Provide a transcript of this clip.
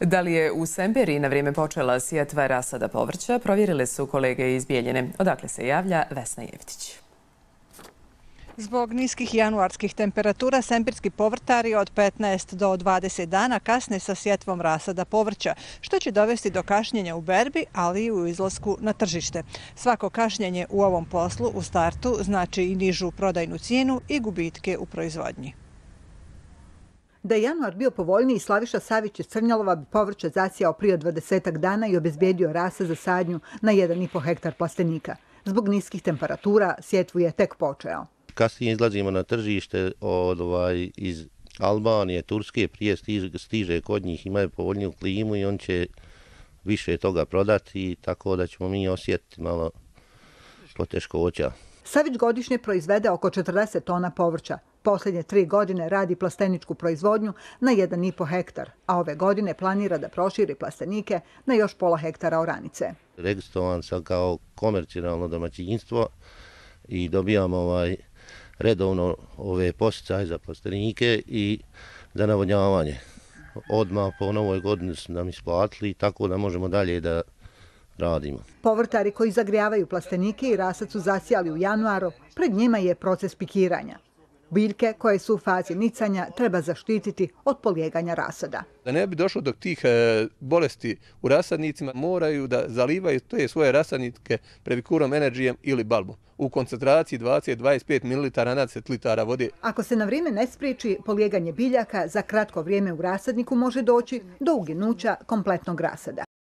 Da li je u Semperiji na vrijeme počela sjetva rasada povrća, provjerile su kolege iz Bijeljine. Odakle se javlja Vesna Jevtić. Zbog niskih januarskih temperatura, sempirski povrtari od 15 do 20 dana kasne sa sjetvom rasada povrća, što će dovesti do kašnjenja u berbi, ali i u izlasku na tržište. Svako kašnjenje u ovom poslu u startu znači i nižu prodajnu cijenu i gubitke u proizvodnji. Da je januar bio povoljniji, Slaviša Savić iz Crnjalova bi povrće zasijao prije 20 dana i obezbijedio rase za sadnju na 1,5 hektar plastenika. Zbog niskih temperatura sjetvu je tek počeo. Kasnije izlazimo na tržište iz Albanije, Turske, prije stiže kod njih, imaju povoljniju klimu i on će više toga prodati, tako da ćemo mi osjetiti malo poteškoća. Savić godišnje proizvede oko 40 tona povrća. Posljednje 3 godine radi plasteničku proizvodnju na 1,5 hektar, a ove godine planira da proširi plastenike na još pola hektara oranice. Registrovan sam kao komercijalno domaćinstvo i dobijamo redovno ove podsticaje za plastenike i za navodnjavanje. Odmah po novoj godini su nam isplatili, tako da možemo dalje da radimo. Povrtari koji zagrijavaju plastenike i rasad su zasijali u januaru, pred njima je proces pikiranja. Biljke koje su u fazi nicanja treba zaštititi od polijeganja rasada. Da ne bi došlo do tih bolesti u rasadnicima, moraju da zalivaju te svoje rasadnike Previkurom Energijem ili Balbom u koncentraciji 20-25 ml na 10 litara vode. Ako se na vrijeme ne spriječi polijeganje biljaka, za kratko vrijeme u rasadniku može doći do uginuća kompletnog rasada.